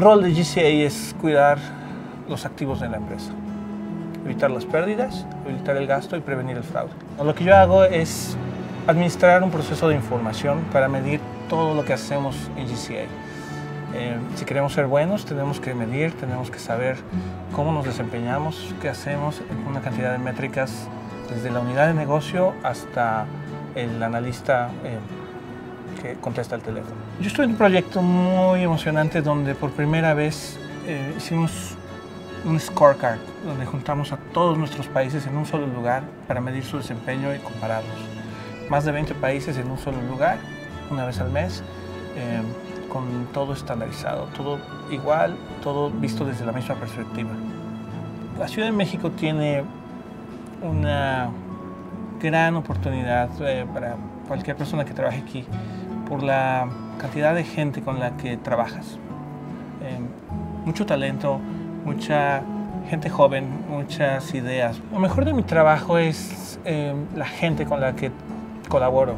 rol de GCA es cuidar los activos de la empresa, evitar las pérdidas, evitar el gasto y prevenir el fraude. Lo que yo hago es administrar un proceso de información para medir todo lo que hacemos en GCA. Si queremos ser buenos, tenemos que medir, tenemos que saber cómo nos desempeñamos, qué hacemos, una cantidad de métricas, desde la unidad de negocio hasta el analista que contesta el teléfono. Yo estoy en un proyecto muy emocionante donde por primera vez hicimos un scorecard, donde juntamos a todos nuestros países en un solo lugar para medir su desempeño y compararlos. Más de 20 países en un solo lugar, una vez al mes, con todo estandarizado, todo igual, todo visto desde la misma perspectiva. La Ciudad de México tiene una gran oportunidad para cualquier persona que trabaje aquí por la cantidad de gente con la que trabajas. Mucho talento, mucha gente joven, muchas ideas. Lo mejor de mi trabajo es la gente con la que colaboro.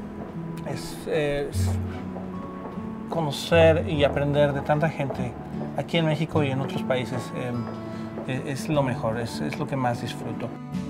Es conocer y aprender de tanta gente aquí en México y en otros países. Es lo mejor, es lo que más disfruto.